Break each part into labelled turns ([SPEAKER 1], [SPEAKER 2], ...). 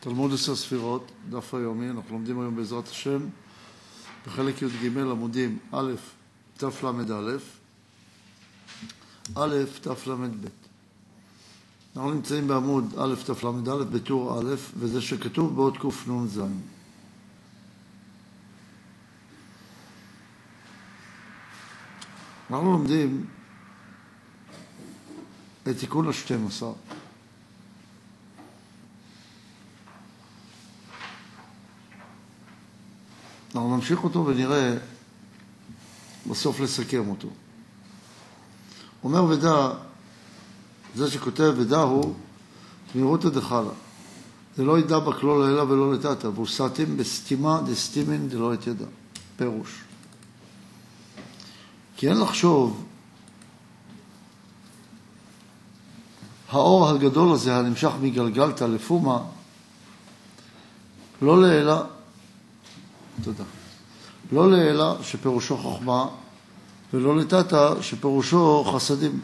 [SPEAKER 1] תלמוד 10 ספירות, דף היומי, אנחנו לומדים היום בעזרת השם בחלק י"ג עמודים א' תל"א, א' תל"ב. אנחנו נמצאים בעמוד א' תל"א בטור א', וזה שכתוב בעוד קנ"ז. אנחנו לומדים את תיקון ה-12. אנחנו נמשיך אותו ונראה בסוף לסכם אותו. אומר ודע, זה שכותב ודע הוא תמירותא דחלה. זה לא ידע בכלול אלא ולא לטאטא, והוא סתים בסתימה דסתימין דלא את ידע. פירוש. כי אין לחשוב האור הגדול הזה הנמשך מגלגלתא לפומה לא לעילה, תודה. לא לעילה שפירושו חוכמה, ולא לטאטא שפירושו חסדים.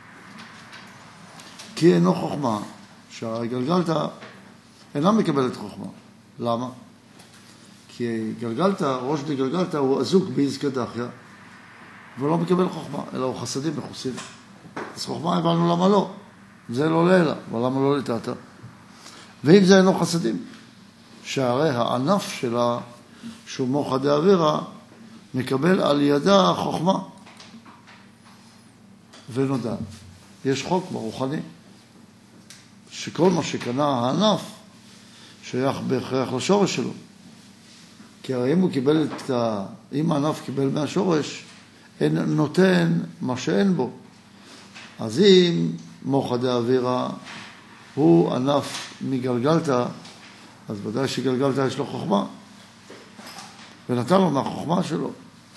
[SPEAKER 1] כי אינו חוכמה, שהגלגלתא אינה מקבלת חוכמה. למה? כי גלגלתא, ראש דגלגלתא הוא אזוק באיזקא דחיא, ולא מקבל חוכמה, אלא הוא חסדים מחוסים. אז חוכמה הבנו למה לא. זה לא לעילה, אבל למה לא לטאטא? ואם זה אינו חסדים, שהרי הענף שלה שהוא מוחא דאווירא מקבל על ידה חוכמה ונודע. יש חוק ברוחני שכל מה שקנה הענף שייך בהכרח לשורש שלו. כי הרי אם הוא קיבל אם הענף קיבל מהשורש, אין נותן מה שאין בו. אז אם מוחא דאווירא הוא ענף מגלגלתא, אז ודאי שגלגלתא יש לו חוכמה. ונתן לו מהחוכמה שלו.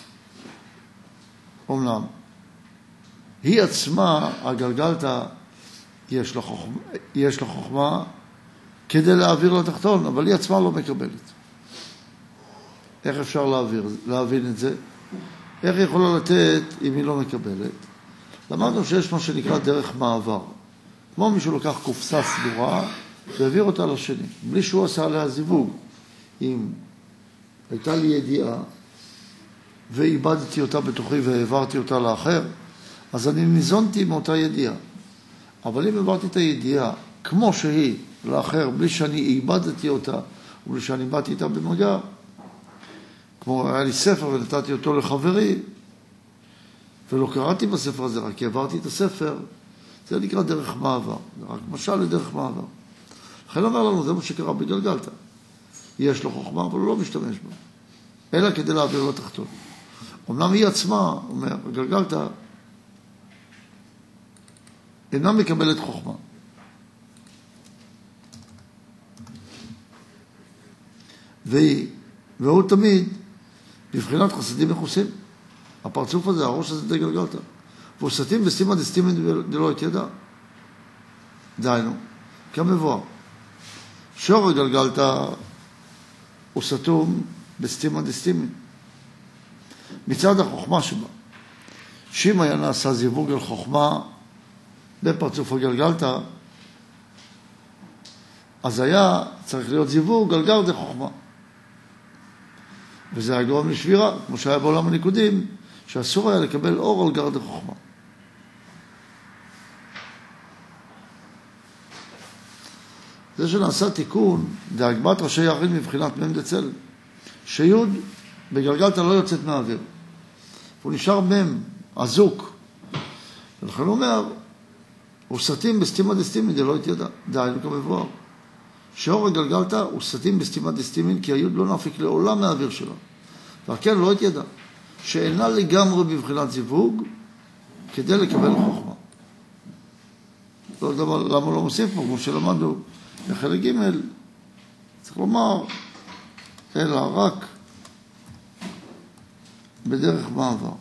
[SPEAKER 1] אומנם, היא עצמה, הגלגלתא, יש לה חוכמה כדי להעביר לתחתון, אבל היא עצמה לא מקבלת. איך אפשר להבין את זה? איך היא יכולה לתת אם היא לא מקבלת? למדנו שיש מה שנקרא דרך מעבר. כמו מישהו לקח קופסה סדורה והעביר אותה לשני, בלי שהוא עשה עליה זיווג. אם הייתה לי ידיעה ואיבדתי אותה בתוכי והעברתי אותה לאחר, אז אני ניזונתי מאותה ידיעה. אבל אם העברתי את הידיעה כמו שהיא לאחר, בלי שאני איבדתי אותה ובלי שאני באתי איתה במגע, כמו היה לי ספר ונתתי אותו לחברי ולא קראתי בספר הזה, רק העברתי את הספר, זה נקרא דרך מעבר. זה רק משל לדרך מעבר. לכן אומר לנו, זה מה שקרה בגלגלתא. יש לו חוכמה, אבל הוא לא משתמש בה. אלא כדי להעביר לתחתון. אמנם היא עצמה, אומר, גלגלתא, אינה מקבלת חוכמה. והוא תמיד בבחינת חסדים מכוסים. הפרצוף הזה, הראש הזה דגלגלתא. והוא סתים בסתימא דסתימין דלא את ידע. דהיינו, כמבואר. שור הגלגלתא הוא סתום בסתימא דסתימין. מצד החוכמה שבה. שאם היה נעשה זיווג על חוכמה בפרצוף הגלגלתא, אז היה צריך להיות זיווג על גר דחוכמה. וזה היה גורם לשבירה, כמו שהיה בעולם הניקודים, שאסור היה לקבל אור על גר דחוכמה. זה שנעשה תיקון, דהגבת ראשי יחיד מבחינת מם דצלם. שיוד בגלגלתא לא יוצאת מהאוויר. הוא נשאר מם, אזוק. ולכן הוא אומר, הוא סתים בסתימא דסתימין דלא את ידע. דהיינו כמבואר. שאור הגלגלתא הוא סתים בסתימא דסתימין, כי היוד לא נפיק לעולם מהאוויר שלו. והכן לא את ידע. שאינה לגמרי בבחינת זיווג, כדי לקבל חוכמה. לא יודע למה לא מוסיף פה, כמו שלמדנו בחלק ג', צריך לומר, אלא רק בדרך מעבר.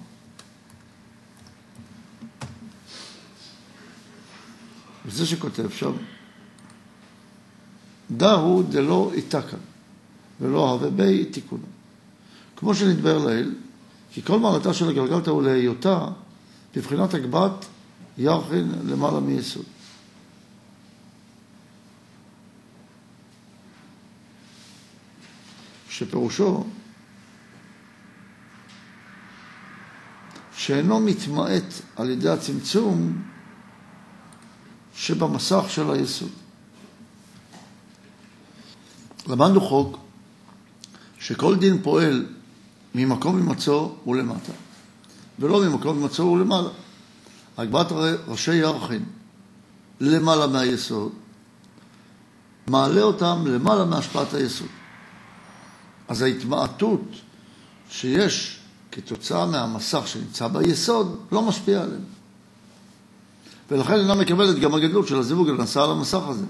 [SPEAKER 1] וזה שכותב שם, דהו דלא איתקן, ולא הווה בי תיקון. כמו שנדבר לעיל, כי כל מעלתה של הגלגלתא הוא להיותה, בבחינת הגבת ירחין למעלה מיסוד. שפירושו שאינו מתמעט על ידי הצמצום שבמסך של היסוד. למדנו חוק שכל דין פועל ממקום הימצאו ולמטה, ולא ממקום הימצאו ולמעלה. הגבהת ראשי ירחין למעלה מהיסוד, מעלה אותם למעלה מהשפעת היסוד. אז ההתמעטות שיש כתוצאה מהמסך שנמצא ביסוד לא משפיע עליהם. ולכן אינה מקבלת גם הגדלות של הזיווג הנעשה על המסך הזה.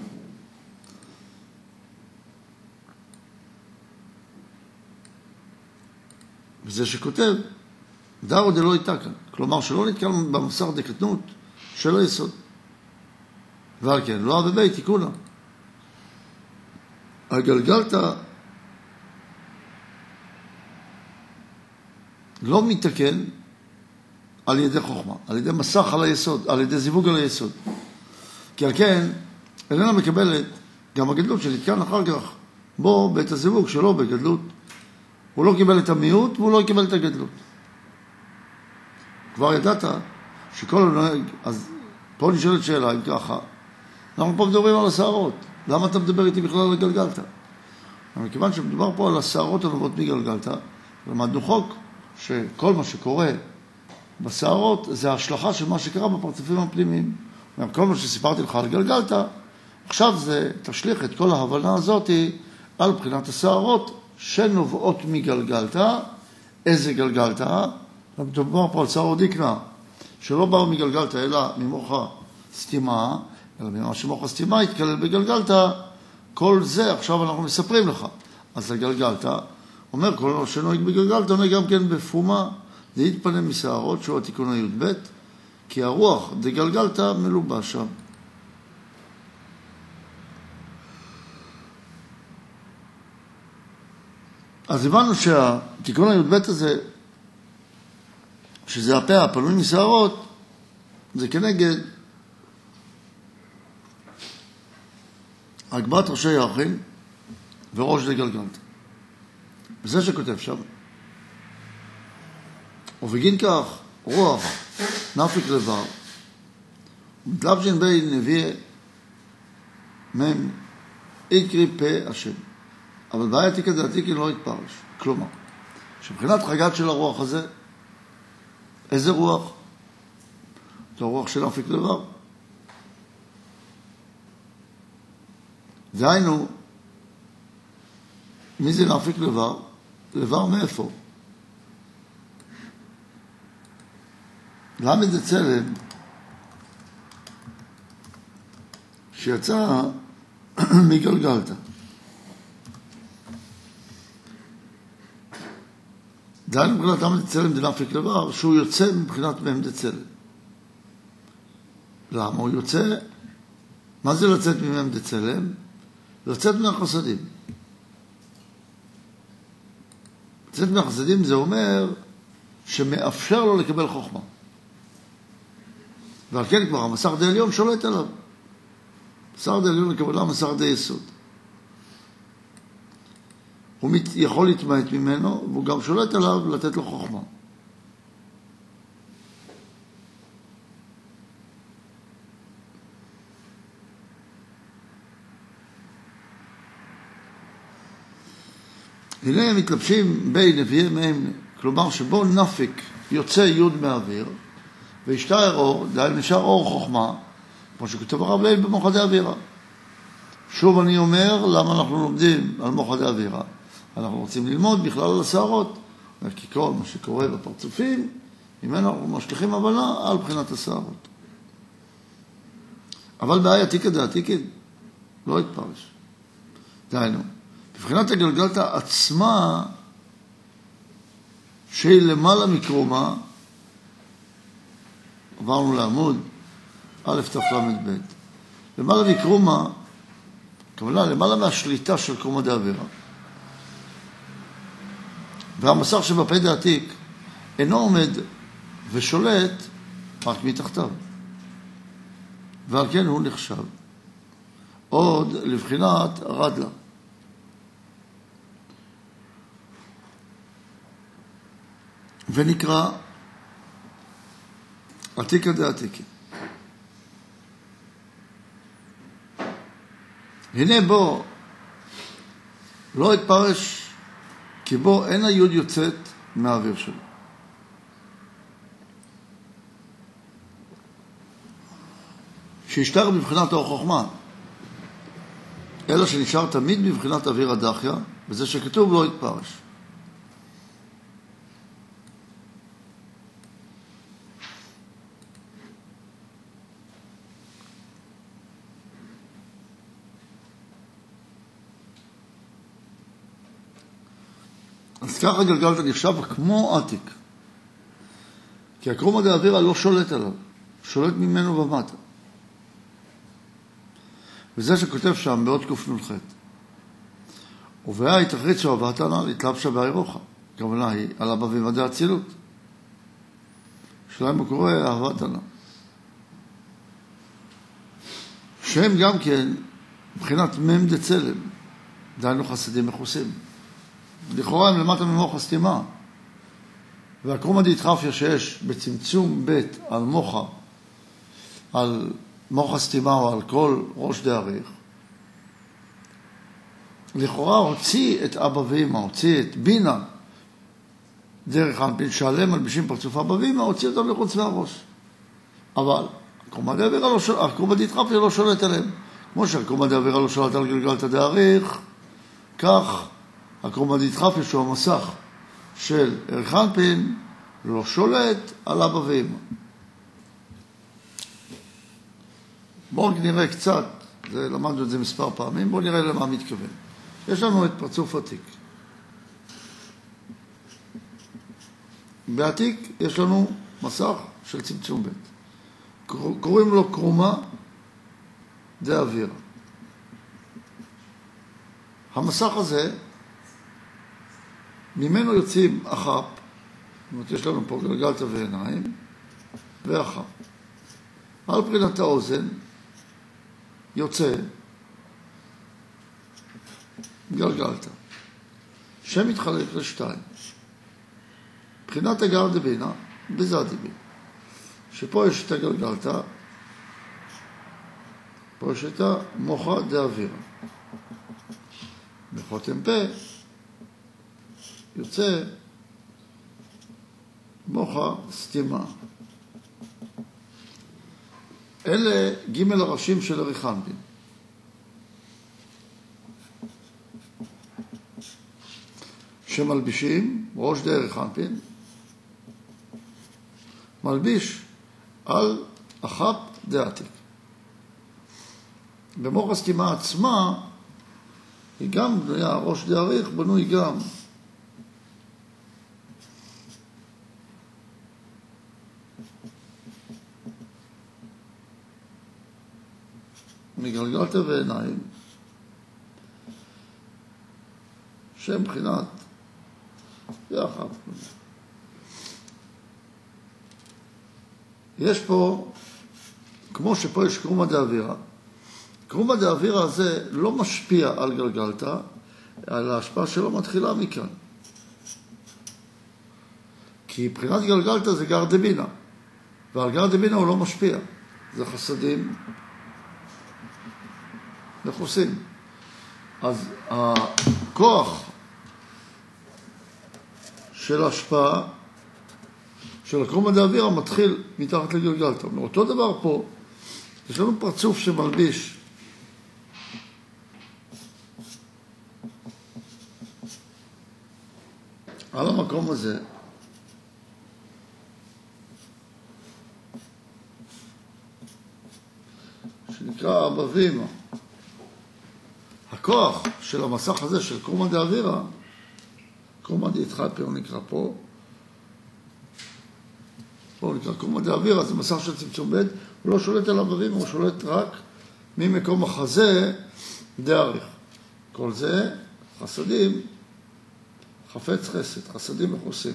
[SPEAKER 1] וזה שכותב, דאו דלא איתה כאן. כלומר, שלא נתקל במסך דקטנות של היסוד. ועל כן, לא אבבי תיקונה. הגלגלת לא מתקן על ידי חוכמה, על ידי מסך על היסוד, על ידי זיווג על היסוד. כי על כן, איננה מקבלת גם הגדלות שנתקן אחר כך בו בית הזיווג שלו בגדלות. הוא לא קיבל את המיעוט והוא לא קיבל את הגדלות. כבר ידעת שכל הנוהג, אז פה נשאלת שאלה, אם ככה, אנחנו פה מדברים על השערות. למה אתה מדבר איתי בכלל על הגלגלת? מכיוון שמדובר פה על השערות הנובעות מגלגלת, למדנו חוק שכל מה שקורה בשערות זה ההשלכה של מה שקרה בפרצופים הפנימיים. כל מה שסיפרתי לך על גלגלת, עכשיו זה תשליך את כל ההבנה הזאת על בחינת השערות שנובעות מגלגלת. איזה גלגלת? מדובר פה על שערות דיקנה, שלא באו מגלגלת אלא ממוח הסתימה, אלא ממה שמוח הסתימה התקלל בגלגלת. כל זה עכשיו אנחנו מספרים לך. אז הגלגלת אומר, כל שנוהג בגלגלת נוהג גם כן בפומה, זה יתפנה משערות, שהוא התיקון הי"ב, כי הרוח דגלגלת מלובש שם. אז הבנו שהתיקון הי"ב הזה, שזה הפה הפנוי משערות, זה כנגד הגבהת ראשי ירחין וראש דגלגלת. וזה שכותב שם. ובגין כך, רוח נפיק לבר, ומתלבשין בין נביא מם יקרי פה השם. אבל בעייתי כזה עתיקין לא יתפרש. כלומר, שבחינת חגת של הרוח הזה, איזה רוח? זה הרוח של נפיק לבר. דהיינו, מי זה נפיק לבר? לבר מאיפה? למד הצלם שיצא מגלגלת. דהיינו מבחינת למד הצלם זה נפיק לבר, שהוא יוצא מבחינת מהם דצלם. למה הוא יוצא? מה זה לצאת ממהם דצלם? לצאת מהחסדים. לצאת מהחסדים זה אומר שמאפשר לו לקבל חוכמה. ועל כן כבר המסך די עליון שולט עליו. מסך די עליון לקבלה מסך די יסוד. הוא יכול להתמעט ממנו, והוא גם שולט עליו לתת לו חוכמה. הנה הם מתלבשים בין נביאי מהם, כלומר שבו נפיק יוצא יוד מהאוויר, והשתער אור, דהיינו נשאר אור חוכמה, כמו שכתוב הרב ליל במוחדי אווירה. שוב אני אומר, למה אנחנו לומדים על מוחדי אווירה? אנחנו רוצים ללמוד בכלל על השערות, כי כל מה שקורה בפרצופים, ממנו אנחנו משליכים הבנה על בחינת השערות. אבל בעייתי כדעתי, לא יתפרש. דהיינו, בבחינת הגלגלת עצמה, שהיא למעלה מקרומה, עברנו לעמוד א' תל"ב. למעלה מקרומה, כמובן, למעלה מהשליטה של קרומה דאווירה. והמסך שבפה דעתיק אינו עומד ושולט רק מתחתיו. ועל כן הוא נחשב עוד לבחינת רדלה. ונקרא עתיקא דעתיקי. הנה בו לא התפרש כי בו אין היוד יוצאת מהאוויר שלו. שישתר בבחינת האור חוכמה, אלא שנשאר תמיד בבחינת אוויר הדחיה, וזה שכתוב לא התפרש. אז ככה גלגלתא נחשב כמו עתיק. כי הקרומא דאווירא לא שולט עליו, שולט ממנו ומטה. וזה שכותב שם בעוד קנ"ח. ובהיה תחריצו אהבתנא להתלבשה באירוחה. הכוונה היא על הבבים דאצילות. שלהם הוא קורא אהבתנא. שהם גם כן מבחינת מם דצלם, דהיינו חסדים מכוסים. לכאורה הם למטה ממוח הסתימה. והקרומא דאיתחפיא שיש בצמצום בית על מוחה, על מוח הסתימה או על כל ראש דאריך, לכאורה הוציא את אבא ואמא, הוציא את בינה דרך האנפין, שעליהם מלבישים פרצוף אבא ואמא, הוציא אותם לחוץ מהראש. אבל הקרומא דאיתחפיא לא שולט עליהם. כמו שהקרומא דאווירא לא שולט על גלגלתא דאריך, כך הקרומא דאיתחפיא שהוא המסך של ערך האנפין לא שולט על אבא ואמא. בואו נראה קצת, למדנו את זה מספר פעמים, בואו נראה למה מתכוון. יש לנו את פרצוף עתיק. בעתיק יש לנו מסך של צמצום בית. קוראים לו קרומא דאווירא. המסך הזה, ממנו יוצאים אחפ, זאת אומרת, יש לנו פה גלגלתא ועיניים, ואחפ. על פרינת האוזן יוצא גלגלתא, שמתחלק לשתיים. מבחינת הגר דבינה, בזה דיבין. שפה יש את הגלגלתא, פה יש את המוחא דאווירא. בחותם פה יוצא מוחא סתימה. אלה ג' הראשים של ערך האנפין. שמלבישים, ראש דרך האנפין, מלביש על אחפ דעתיק. במוח הסתימה עצמה, היא גם בנויה, ראש דאריך בנוי גם מגלגלתא ועיניים, שם בחינת יחד. יש פה, כמו שפה יש קרומא דאווירא, קרומא דאווירא הזה לא משפיע על גלגלתא, על ההשפעה שלו מתחילה מכאן. כי בחינת גלגלתא זה גר דבינה, ועל גר דבינה הוא לא משפיע. זה חסדים מכוסים. אז הכוח של ההשפעה של הקרומא דאווירא מתחיל מתחת לגלגלתא. אותו דבר פה, יש לנו פרצוף שמלביש על המקום הזה, שנקרא אבא ואמא. הכוח של המסך הזה של קרומא דאווירא, קרומא דאיתחפיא הוא נקרא פה, פה נקרא קרומא דאווירא, זה מסך של צמצום בית, הוא לא שולט על אבא ואמא, הוא שולט רק ממקום החזה דאריך. כל זה חסדים, חפץ חסד, חסדים מכוסים.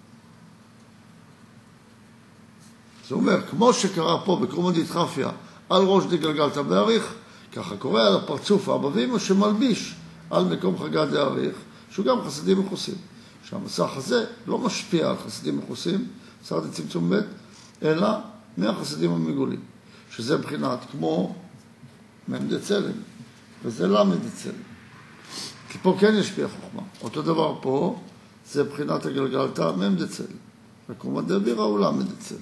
[SPEAKER 1] זה אומר, כמו שקרה פה בקרומא דאיתחפיא על ראש דגלגלתא באריך, ככה קורא על הפרצוף האבא ואמא שמלביש על מקום חגא דאריך, שהוא גם חסדים מכוסים. שהמסך הזה לא משפיע על חסידים מכוסים, מסך דצמצום ב', אלא מהחסידים המגולים, שזה מבחינת כמו מ"ד צלם, וזה למ"ד צלם. כי פה כן ישפיע חוכמה. אותו דבר פה, זה מבחינת הגלגלתא מ"ד צלם. וקומא דבירא הוא למ"ד צלם.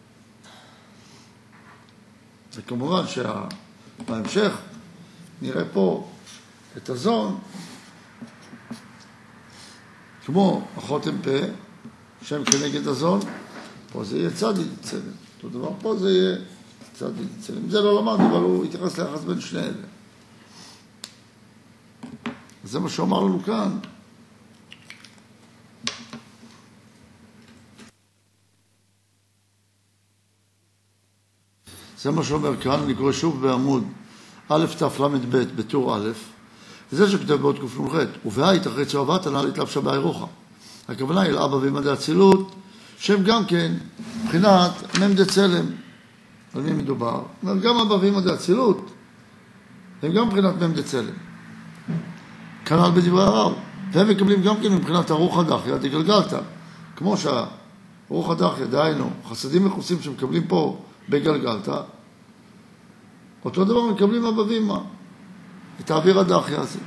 [SPEAKER 1] וכמובן שבהמשך נראה פה את הזון, כמו החותם פה, שם כנגד הזון, פה זה יהיה צדיד צלם. אותו דבר פה זה יהיה צדיד צלם. זה לא למד, אבל הוא התייחס ליחס בין שני אלה. זה מה שאומר לנו כאן. זה מה שאומר כאן, אני קורא שוב בעמוד א' ת' ל' ב' בטור א', וזה שכתב בעוד קנ"ח, ובהאית אחרי צהבת הנ"ל התלבשה באירוחה. הכוונה היא לאבא ועמדי אצילות, שהם גם כן מבחינת מ"ד צלם. על מי מדובר? גם אבא ועמדי אצילות, הם גם מבחינת מ"ד צלם. כנ"ל בדברי הרב, והם מקבלים גם כן מבחינת הרוח הדחיה דגלגלתא, כמו שהרוח הדחיה, דהיינו, חסדים מכוסים שמקבלים פה בגלגלתא, אותו דבר מקבלים אבא ואמא, את האוויר הדחיה הזה.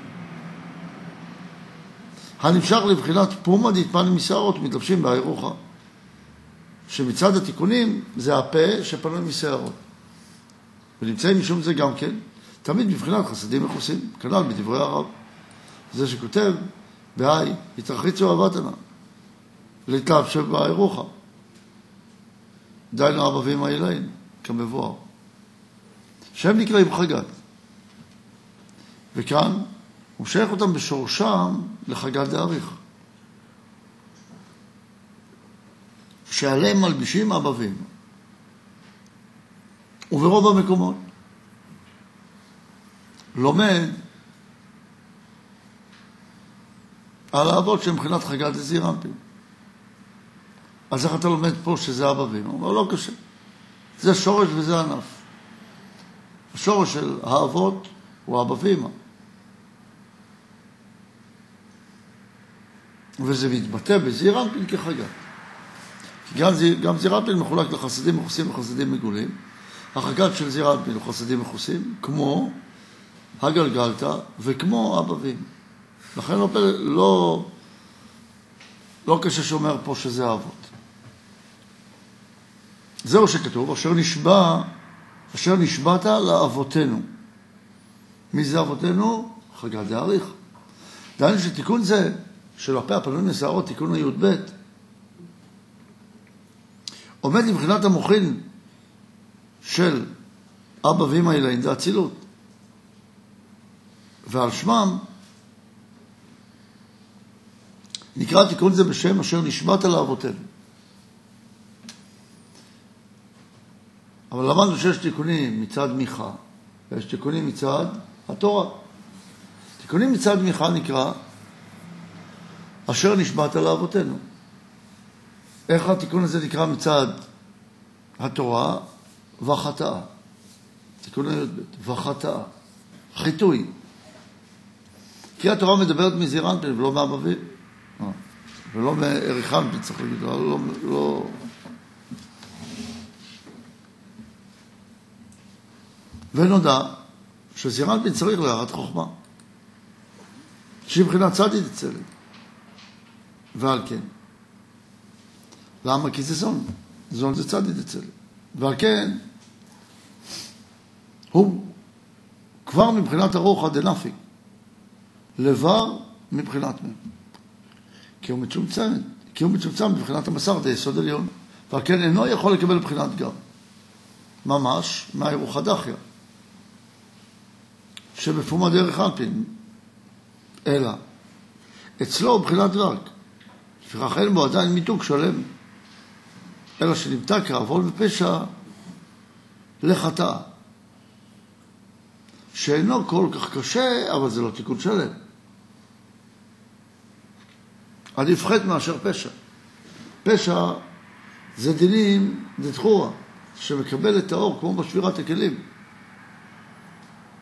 [SPEAKER 1] הנמשך לבחינת פומא דהתפנים משערות, מתלבשים באירוחה, שמצד התיקונים זה הפה שפנוי משערות. ונמצאים משום זה גם כן, תמיד בבחינת חסדים מכוסים, כנ"ל בדברי הרב. זה שכותב, בהאי, התרחיצו אהבתנה, להתלבש באירוחה. דיינו אבא ואמא אליין, כמבואר. שהם נקראים חגת. וכאן הוא שייך אותם בשורשם לחגת דאריך. שעליהם מלבישים אבא ואמא. וברוב המקומות לומד על האבות שהם מבחינת חגת דזעיר אנפין. אז איך אתה לומד פה שזה אבא ואמא? הוא אומר, לא קשה. זה שורש וזה ענף. השורש של האבות הוא אבא ואמא. וזה מתבטא בזעיר אנפין כחגת. גם זעיר אנפין מחולק לחסדים מכוסים וחסדים מגולים. החגת של זעיר אנפין הוא חסדים מכוסים, כמו הגלגלתא וכמו אבא ואמא. לכן לא קשה שאומר פה שזה אבות. זהו שכתוב, אשר נשבעת לאבותינו. מי זה אבותינו? חגת דאריך. דהיינו שתיקון זה, של הפה הפנוי משערות, תיקון הי"ב, עומד מבחינת המוחין של אבא ואמא אליין, זה אצילות. ועל שמם נקרא תיקון זה בשם אשר נשבעת לאבותינו. אבל למדנו שיש תיקונים מצד מיכה, ויש תיקונים מצד התורה. תיקונים מצד מיכה נקרא אשר נשבעת לאבותינו. איך התיקון הזה נקרא מצד התורה? וחטאה. תיקון הי"ב, וחטאה. חיטוי. כי התורה מדברת מזעיר אנפין ולא מאבא ואמא. ולא מעריך אנפין, צריך להגיד, לא... ונודע שזעיר אנפין צריך להערת חוכמה. שמבחינת צדיד צלם. ועל כן. למה? כי זה זון. זון זה צדיד צלם. ועל כן, הוא כבר מבחינת הרוחא דנפיק. לבר מבחינת מהם. כי הוא מצומצם בבחינת המסר דיסוד עליון. ועל כן אינו יכול לקבל בחינת גר. ממש מהרוחא דחיה. שבפומא דרך אנפין. אלא. אצלו בחינת דרג. לפיכך אין בו עדיין מיתוג שלם. אלא שנמתק כעוון ופשע לחטאה. שאינו כל כך קשה, אבל זה לא תיקון שלם. עדיף חטא מאשר פשע. פשע זה דינים דתחורה, שמקבל את האור כמו בשבירת הכלים.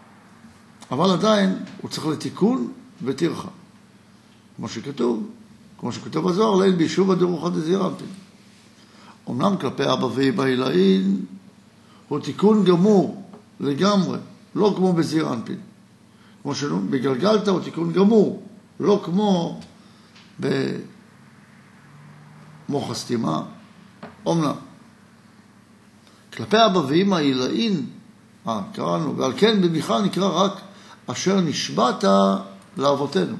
[SPEAKER 1] אבל עדיין הוא צריך לתיקון וטרחה. כמו שכתוב, כמו שכתוב בזוהר, ליל ביישוב הדרוכות דזעיר אנפין. אמנם כלפי אבא ואמא עילאין, הוא תיקון גמור לגמרי, לא כמו בזעיר אנפין. כמו שבגלגלתא הוא תיקון גמור, לא כמו במוח הסתימה. אמנם. כלפי אבא ואמא עילאין, קראנו, ועל כן במיכה נקרא רק אשר נשבעת לאבותינו.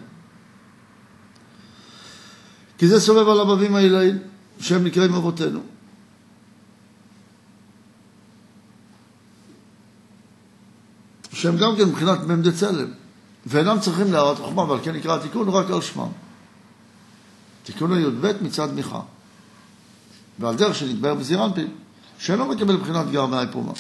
[SPEAKER 1] כי זה סובב על אבא ואמא עילאין, שהם נקראים אבותינו. שהם גם כן מבחינת מ"ם דצלם, ואינם צריכים להראת חוכמה, ועל כן נקרא התיקון רק על שמם. תיקון הי"ב מצד מיכה. ועל דרך שנתבהר בזעיר אנפין, שאינו מקבל מבחינת גר מהאיפומה.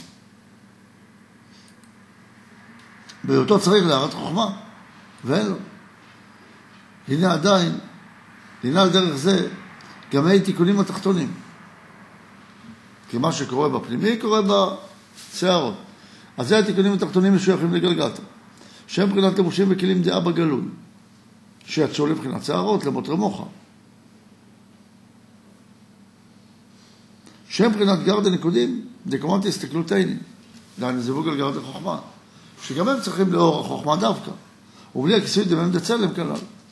[SPEAKER 1] בהיותו צריך להראת חוכמה, ואין לו. הנה עדיין, הנה על דרך זה, גם תיקונים התחתונים. כי מה שקורה בפנימי קורה בשערות. אז זה התיקונים התחתונים משויכים לגלגלתא. שהם מבחינת לבושים וכלים דעה בגלוי. שיצאו לבחינת שערות, למוטרי מוחה. שהם מבחינת גרדה נקודים, דקומות הסתכלותיני. דהיינו זיווג על גרדה חוכמה. שגם הם צריכים לאור החוכמה דווקא. ובלי הכיסוי דמם דצלם כלל.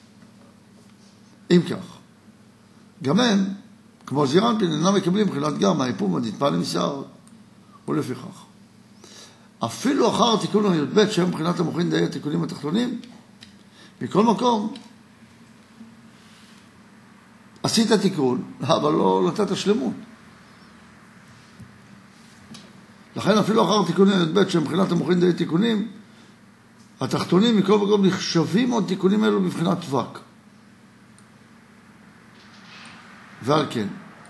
[SPEAKER 1] אם כך, גם הם, כמו זעיר אנפין, אינם מקבלים מבחינת גר מהאיפום הדתפל משערות. ולפיכך. אפילו אחר התיקון הי"ב, שהם מבחינת המוחין די התיקונים התחתונים, מכל מקום, עשית תיקון, אבל לא נתת שלמות. לכן אפילו אחר התיקון הי"ב, שהם מבחינת המוחין די תיקונים, התחתונים מכל מקום נחשבים עוד תיקונים אלו מבחינת דבק. ועל כן,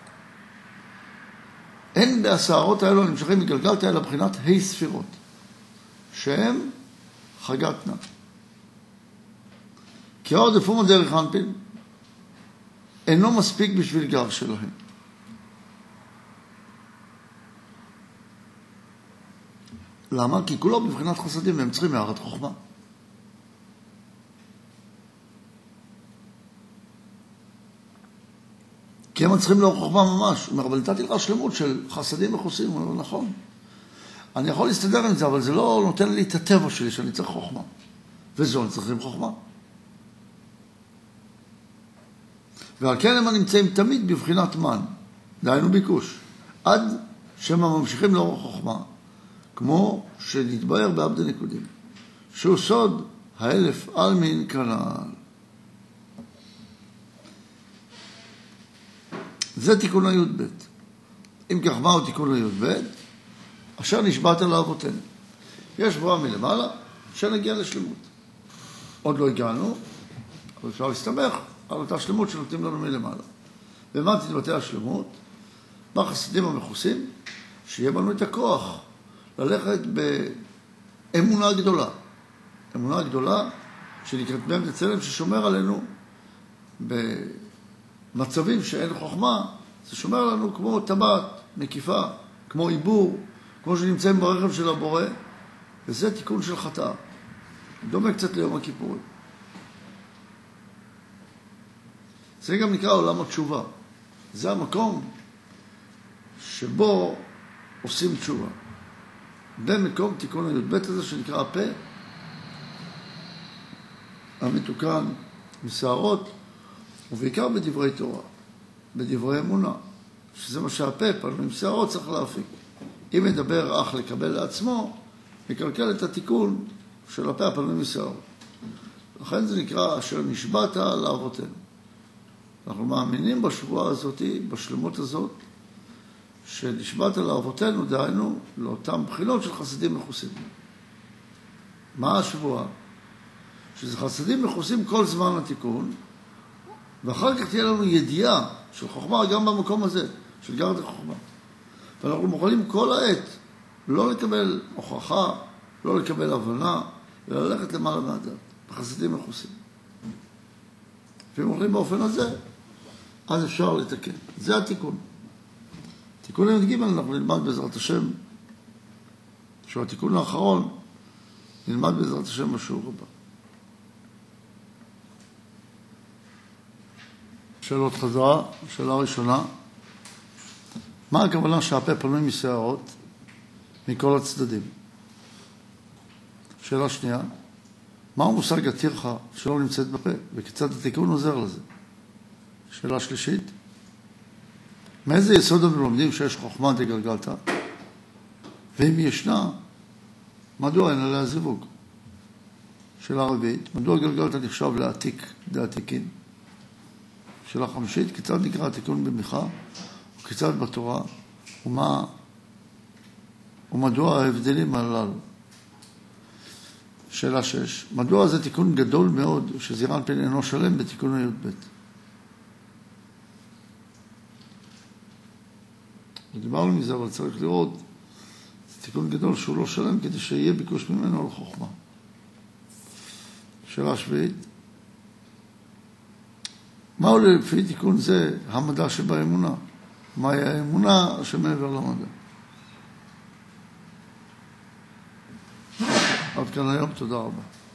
[SPEAKER 1] אין בהסערות האלו הנמשכים מגלגלתא אלא בחינת ה' ספירות, שהם חגתנה. כי עוד אפומו דרך אנפין אינו מספיק בשביל גר שלהם. למה? כי כולו בבחינת חסדים והם צריכים הערת חוכמה. כי הם צריכים לאור חוכמה ממש. הוא אומר, אבל נתתי לך שלמות של חסדים וחוסים. הוא אומר, נכון. אני יכול להסתדר עם זה, אבל זה לא נותן לי את הטבע שלי שאני צריך חוכמה. וזו אני צריכים חוכמה. ועל כן הם נמצאים תמיד בבחינת מן. דהיינו ביקוש. עד שהם ממשיכים לאור החוכמה. כמו שנתבהר בעבדי נקודים. שהוא סוד האלף אלמין כנ"ל. זה תיקון הי"ב. אם כך, מהו תיקון הי"ב? אשר נשבעת לאבותינו. יש בואה מלמעלה, שנגיע לשלמות. עוד לא הגענו, אבל אפשר להסתמך על אותה שלמות שנותנים לנו מלמעלה. ומה תתבטא השלמות? בחסדים המכוסים, שיהיה בנו את הכוח ללכת באמונה גדולה. אמונה גדולה שנקראת מ"ם דצלם, ששומר עלינו במצבים שאין חוכמה, זה שומר עלינו כמו טבעת מקיפה, כמו עיבור, כמו שנמצאים ברכב של הבורא, וזה תיקון של חטאה. דומה קצת ליום הכיפורים. זה גם נקרא עולם התשובה. זה המקום שבו עושים תשובה. במקום תיקון הי"ב הזה שנקרא הפה, המתוקן משערות, ובעיקר בדברי תורה, בדברי אמונה, שזה מה שהפה, פעמים משערות צריך להפיק. אם מדבר אך לקבל לעצמו, מקלקל את התיקון של הפה, פעמים משערות. לכן זה נקרא אשר נשבעת לאבותינו. אנחנו מאמינים בשבועה הזאת, בשלמות הזאת, שנשבעת לאבותינו, דהיינו, לאותם בחינות של חסדים מכוסים. מה השבועה? שזה חסדים מכוסים כל זמן התיקון, ואחר כך תהיה לנו ידיעה של חוכמה גם במקום הזה, של גרד החוכמה. ואנחנו מוכנים כל העת לא לקבל הוכחה, לא לקבל הבנה, אלא ללכת למעלה מהדעת, בחסדים מכוסים. ואם הולכים באופן הזה, אז אפשר לתקן. זה התיקון. תיקון הי"ג אנחנו נלמד בעזרת השם, שהוא התיקון האחרון, נלמד בעזרת השם בשיעור הבא. שאלות חזרה. שאלה ראשונה, מה הכוונה שהפה פנוי משערות מכל הצדדים? שאלה שנייה, מהו מושג הטרחה שלא נמצאת בפה, וכיצד התיקון עוזר לזה? שאלה שלישית, מאיזה יסוד אנו לומדים שיש חוכמה דגלגלתא? ואם ישנה, מדוע אין עליה זיווג? שאלה רביעית, מדוע גלגלתא נחשב לעתיק דעתיקין? שאלה חמישית, כיצד נקרא התיקון במיכה, וכיצד בתורה, ומדוע ההבדלים הללו? שאלה 6, מדוע זה תיקון גדול מאוד שזעיר אנפין אינו שלם בתיקון הי"ב? דיברנו מזה, אבל צריך לראות, זה תיקון גדול שהוא לא שלם כדי שיהיה ביקוש ממנו לחוכמה. שאלה שביעית, מהו לפי תיקון זה המדע שבאמונה? מהי האמונה שמעבר למדע? עד כאן היום, תודה רבה.